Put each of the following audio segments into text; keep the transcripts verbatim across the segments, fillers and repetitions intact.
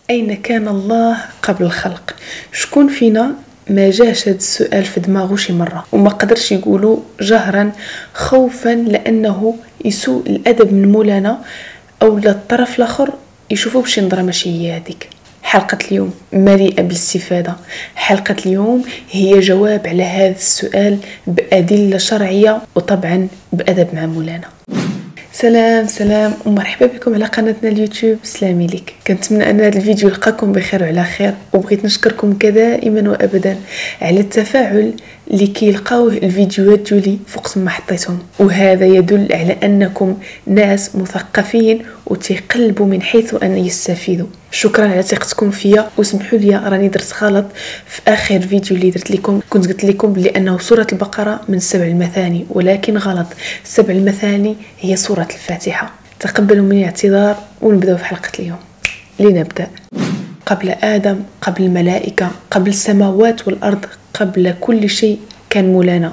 أين كان الله قبل الخلق؟ شكون فينا ما جاش هذا السؤال في دماغه شي مرة وما قدرش يقولوا جهرا خوفا لأنه يسوء الأدب من مولانا أو للطرف الآخر يشوفوا بشي نظرة ماشي هي هذيك. حلقة اليوم مليئة بالاستفادة. حلقة اليوم هي جواب على هذا السؤال بأدلة شرعية وطبعا بأدب مع مولانا. سلام سلام ومرحبا بكم على قناتنا اليوتيوب. سلامي لك. كنتمنى ان هذا الفيديو يلقاكم بخير وعلى خير، وبغيت نشكركم كدائما وابدا على التفاعل اللي كيلقاوه الفيديوهات ديالي فوق ما حطيتهم، وهذا يدل على انكم ناس مثقفين وتقلبوا من حيث ان يستفيدوا. شكرا على ثقتكم فيا، وسمحوا لي راني درت غلط في اخر فيديو اللي درت لكم. كنت قلت لكم بلي انه سوره البقره من سبع المثاني، ولكن غلط. سبع المثاني هي سوره الفاتحه. تقبلوا مني اعتذار ونبداو في حلقه اليوم. لنبدا. قبل ادم، قبل الملائكه، قبل السماوات والارض، قبل كل شيء كان مولانا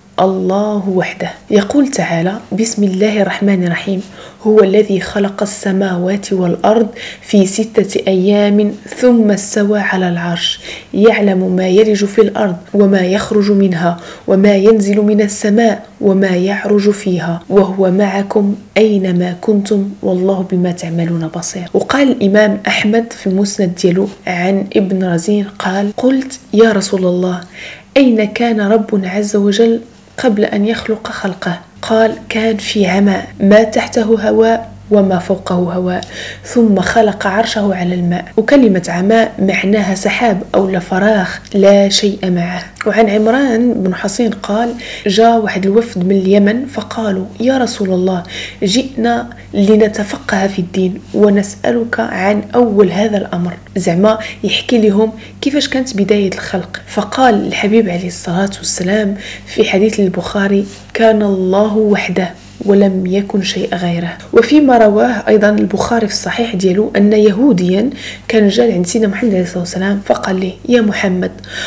الله وحده. يقول تعالى: بسم الله الرحمن الرحيم: هو الذي خلق السماوات والأرض في ستة أيام ثم استوى على العرش، يعلم ما يلج في الأرض وما يخرج منها وما ينزل من السماء وما يعرج فيها، وهو معكم أينما كنتم والله بما تعملون بصير. وقال الإمام أحمد في المسند ديالو عن ابن رزين قال: قلت يا رسول الله، أين كان ربنا عز وجل قبل أن يخلق خلقه؟ قال: كان في عماء، ما تحته هواء وما فوقه هواء، ثم خلق عرشه على الماء. وكلمة عماء معناها سحاب أو فراغ لا شيء معه. وعن عمران بن حصين قال: جاء واحد الوفد من اليمن فقالوا: يا رسول الله، جئنا لنتفقه في الدين ونسألك عن أول هذا الأمر. زعما يحكي لهم كيفاش كانت بداية الخلق. فقال الحبيب عليه الصلاة والسلام في حديث البخاري: كان الله وحده ولم يكن شيء غيره. وفيما رواه أيضا البخاري في الصحيح ديالو أن يهوديا كان جاء عند سيدنا محمد عليه الصلاة والسلام فقال له: يا محمد،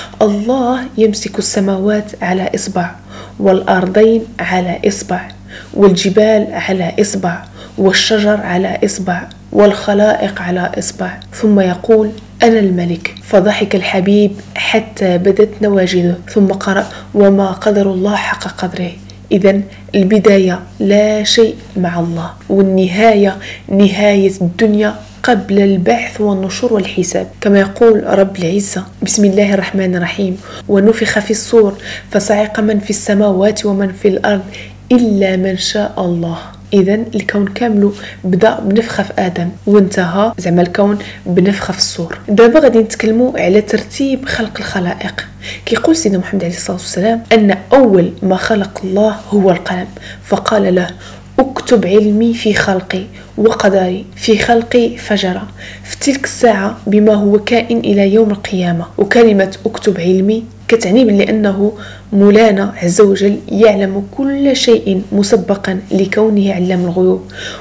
الله يمسك السماوات على إصبع، والأرضين على إصبع، والجبال على إصبع، والشجر على إصبع، والخلائق على إصبع، ثم يقول: أنا الملك. فضحك الحبيب حتى بدت نواجذه، ثم قرأ: وما قدر الله حق قدره. إذن البداية لا شيء مع الله، والنهاية نهاية الدنيا قبل البعث والنشور والحساب. كما يقول رب العزة: بسم الله الرحمن الرحيم: ونفخ في الصور فصعق من في السماوات ومن في الأرض إلا من شاء الله. إذن الكون كامل بدأ بنفخة في آدم وانتهى زعما الكون بنفخة في الصور. دابا غادي نتكلموا على ترتيب خلق الخلائق. كيقول سيدنا محمد عليه الصلاة والسلام أن أول ما خلق الله هو القلم، فقال له: اكتب علمي في خلقي وقدري في خلقي فجر في تلك الساعة بما هو كائن إلى يوم القيامة. وكلمة اكتب علمي كتعني بأنه مولانا عز وجل يعلم كل شيء مسبقا لكونه علام الغيوب،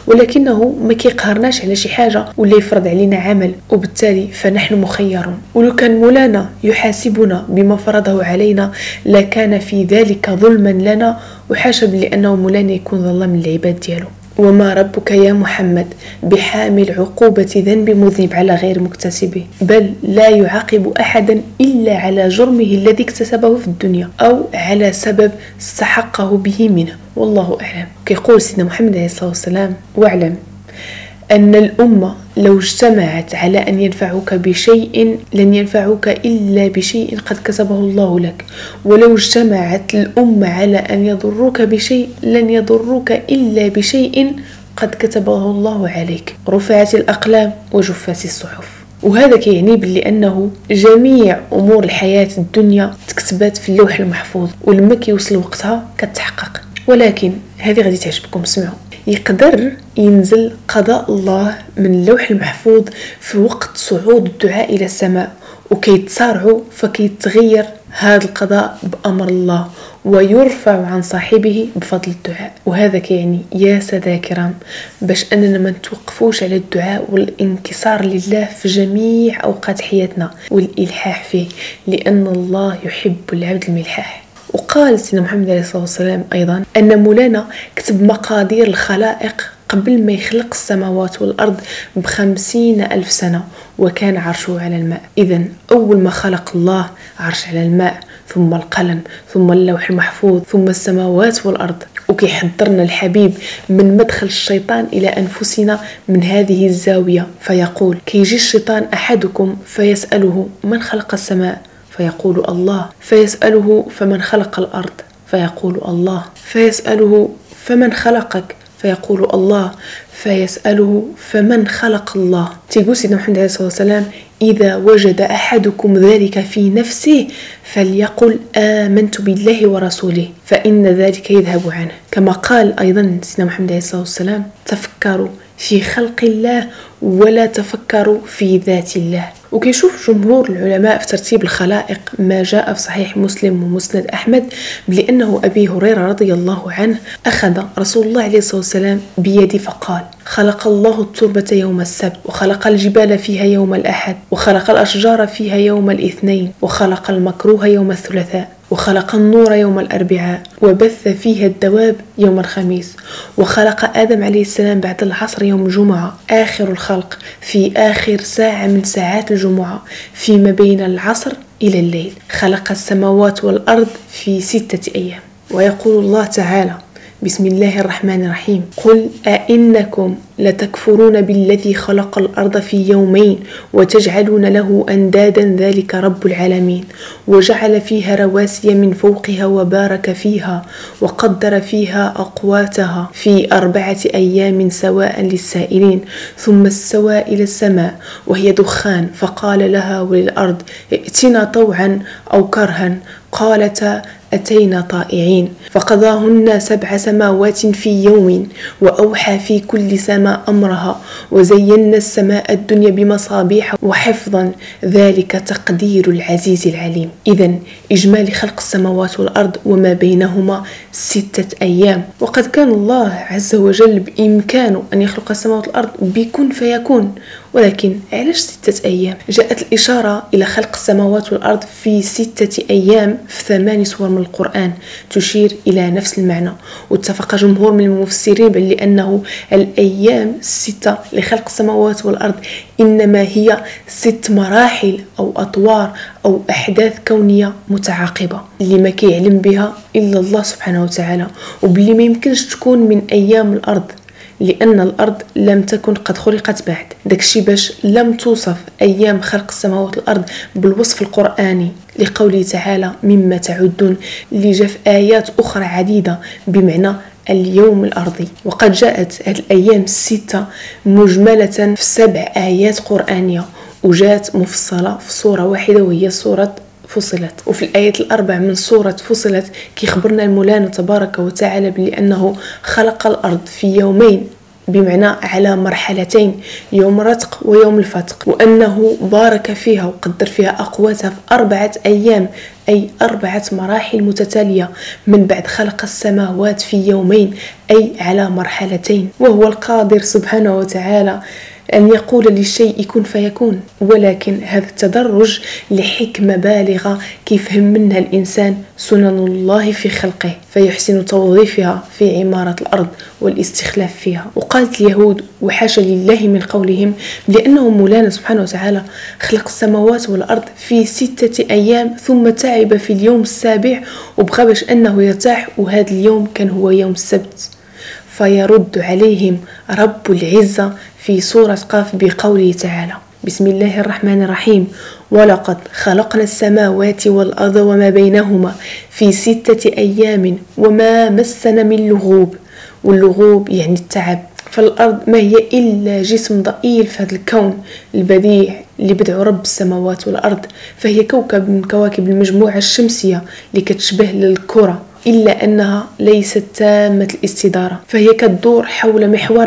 ولكنه ما كيقهرناش على شي حاجة ولا يفرض علينا عمل، وبالتالي فنحن مخيرون. ولو كان مولانا يحاسبنا بما فرضه علينا لكان في ذلك ظلما لنا، وحاشا لأنه مولانا يكون ظلم للعباد ديالو. وما ربك يا محمد بحامل عقوبة ذنب مذنب على غير مكتسبه، بل لا يعاقب أحدا إلا على جرمه الذي اكتسبه في الدنيا أو على سبب استحقه به منه، والله أعلم. كيقول سيدنا محمد عليه الصلاة والسلام: واعلم أن الأمة لو اجتمعت على أن ينفعوك بشيء لن ينفعوك إلا بشيء قد كتبه الله لك، ولو اجتمعت الأمة على أن يضروك بشيء لن يضروك إلا بشيء قد كتبه الله عليك. رفعت الأقلام وجفت الصحف. وهذا كيعني باللي أنه جميع أمور الحياة الدنيا تكتبت في اللوح المحفوظ، ولما كيوصل وقتها كتحقق. ولكن هذه غادي تعجبكم، اسمعوا. يقدر ينزل قضاء الله من اللوح المحفوظ في وقت صعود الدعاء إلى السماء، وكيتصارعوا فكيتغير هذا القضاء بأمر الله ويرفع عن صاحبه بفضل الدعاء. وهذا كيعني يا سادة كرام باش أننا ما نتوقفوش على الدعاء والانكسار لله في جميع أوقات حياتنا والإلحاح فيه، لأن الله يحب العبد الملحاح. وقال سيدنا محمد عليه الصلاة والسلام أيضا أن مولانا كتب مقادير الخلائق قبل ما يخلق السماوات والأرض بخمسين ألف سنة، وكان عرشه على الماء. إذن أول ما خلق الله عرش على الماء، ثم القلم، ثم اللوح المحفوظ، ثم السماوات والأرض. وكيحذرنا الحبيب من مدخل الشيطان إلى أنفسنا من هذه الزاوية، فيقول: كيجي الشيطان أحدكم فيسأله: من خلق السماء؟ فيقول: الله. فيسأله: فمن خلق الأرض؟ فيقول: الله. فيسأله: فمن خلقك؟ فيقول: الله. فيسأله: فمن خلق الله؟ تيقول سيدنا محمد عليه الصلاة والسلام: إذا وجد أحدكم ذلك في نفسه فليقل آمنت بالله ورسوله فإن ذلك يذهب عنه. كما قال أيضا سيدنا محمد عليه الصلاة والسلام: تفكروا في خلق الله ولا تفكروا في ذات الله. وكيشوف جمهور العلماء في ترتيب الخلائق ما جاء في صحيح مسلم ومسند أحمد بأنه أبي هريرة رضي الله عنه أخذ رسول الله عليه الصلاة والسلام بيدي فقال: خلق الله التربة يوم السبت، وخلق الجبال فيها يوم الأحد، وخلق الأشجار فيها يوم الاثنين، وخلق المكروه يوم الثلاثاء، وخلق النور يوم الأربعاء، وبث فيها الدواب يوم الخميس، وخلق آدم عليه السلام بعد العصر يوم الجمعة، آخر الخلق في آخر ساعة من ساعات الجمعة فيما بين العصر إلى الليل. خلق السماوات والأرض في ستة أيام. ويقول الله تعالى: بسم الله الرحمن الرحيم: قل أئنكم لتكفرون بالذي خلق الأرض في يومين وتجعلون له أندادا ذلك رب العالمين وجعل فيها رواسي من فوقها وبارك فيها وقدر فيها أقواتها في أربعة أيام سواء للسائلين ثم استوى إلى السماء وهي دخان فقال لها وللأرض ائتنا طوعا أو كرها قالتا أتينا طائعين فقضاهن سبع سماوات في يوم وأوحى في كل سماء أمرها وزينا السماء الدنيا بمصابيح وحفظا ذلك تقدير العزيز العليم. إذن إجمالي خلق السماوات والأرض وما بينهما ستة أيام. وقد كان الله عز وجل بإمكانه أن يخلق السماوات والأرض بكن فيكون، ولكن علاش ستة أيام؟ جاءت الإشارة إلى خلق السماوات والأرض في ستة أيام في ثمان سور من القرآن تشير إلى نفس المعنى. واتفق جمهور من المفسرين بأنه الأيام الستة لخلق السماوات والأرض إنما هي ست مراحل أو أطوار أو أحداث كونية متعاقبة اللي ما كيعلم بها إلا الله سبحانه وتعالى، وباللي ما يمكنش تكون من أيام الأرض لأن الأرض لم تكن قد خلقت بعد. داكشي باش لم توصف أيام خلق السماوات والأرض بالوصف القرآني لقوله تعالى مما تعدون، اللي جاء في آيات أخرى عديدة بمعنى اليوم الأرضي. وقد جاءت هذه الأيام الستة مجملة في سبع آيات قرآنية وجاءت مفصلة في سورة واحدة وهي سورة فصلت. وفي الآيات الأربع من سورة فصلت كيخبرنا المولى تبارك وتعالى بأنه خلق الأرض في يومين بمعنى على مرحلتين، يوم الرتق ويوم الفتق، وأنه بارك فيها وقدر فيها أقواتها في أربعة أيام أي أربعة مراحل متتالية من بعد خلق السماوات في يومين أي على مرحلتين. وهو القادر سبحانه وتعالى أن يقول للشيء كن فيكون، ولكن هذا التدرج لحكمة بالغة كيفهم منها الإنسان سنن الله في خلقه فيحسن توظيفها في عمارة الأرض والاستخلاف فيها. وقالت اليهود وحاشا لله من قولهم لأنه مولانا سبحانه وتعالى خلق السماوات والأرض في ستة أيام ثم تعب في اليوم السابع وبغى باش أنه يرتاح، وهذا اليوم كان هو يوم السبت. فيرد عليهم رب العزة في سورة قاف بقوله تعالى بسم الله الرحمن الرحيم ولقد خلقنا السماوات والأرض وما بينهما في ستة أيام وما مسنا من لغوب. واللغوب يعني التعب. فالأرض ما هي إلا جسم ضئيل في هذا الكون البديع اللي بدعو رب السماوات والأرض، فهي كوكب من كواكب المجموعة الشمسية اللي كتشبه للكرة إلا أنها ليست تامة الاستدارة، فهي كتدور حول محورها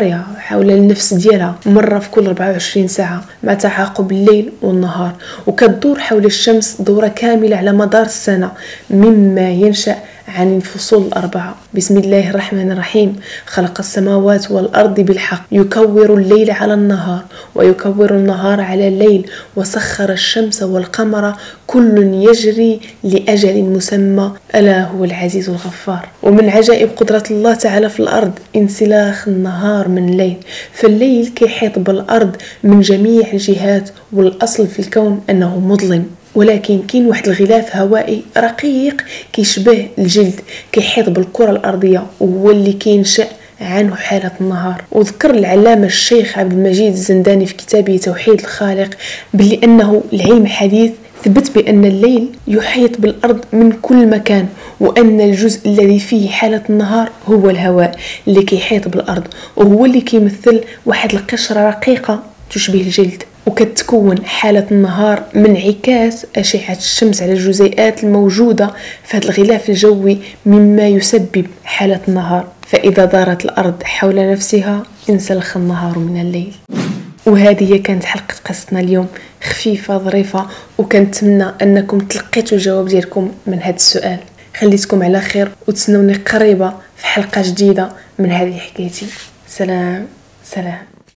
حول النفس ديالها مرة في كل أربعة وعشرين ساعة مع تعاقب الليل والنهار، وكتدور حول الشمس دورة كاملة على مدار السنة مما ينشأ عن الفصول الأربعة. بسم الله الرحمن الرحيم. خلق السماوات والأرض بالحق يكور الليل على النهار ويكور النهار على الليل وسخر الشمس والقمر كل يجري لأجل مسمى ألا هو العزيز الغفار. ومن عجائب قدرة الله تعالى في الأرض انسلاخ النهار من الليل، فالليل كيحيط بالأرض من جميع الجهات، والأصل في الكون أنه مظلم، ولكن كاين واحد الغلاف هوائي رقيق كيشبه الجلد كيحيط بالكرة الأرضية، وهو اللي كينشأ عنه حالة النهار. وذكر العلامة الشيخ عبد المجيد الزنداني في كتابه توحيد الخالق بلي أنه العلم الحديث ثبت بأن الليل يحيط بالأرض من كل مكان، وأن الجزء الذي فيه حالة النهار هو الهواء اللي كيحيط بالأرض، وهو اللي كيمثل واحد القشرة رقيقة تشبه الجلد. وكتكون حالة النهار من انعكاس أشعة الشمس على الجزيئات الموجودة في هذا الغلاف الجوي مما يسبب حالة النهار. فإذا دارت الأرض حول نفسها انسلخ النهار من الليل. وهذه هي كانت حلقة قصتنا اليوم، خفيفة ظريفة، وكنتمنى أنكم تلقيتوا الجواب ديالكم من هذا السؤال. خليتكم على خير وتسنوني قريبة في حلقة جديدة من هذه حكايتي. سلام سلام.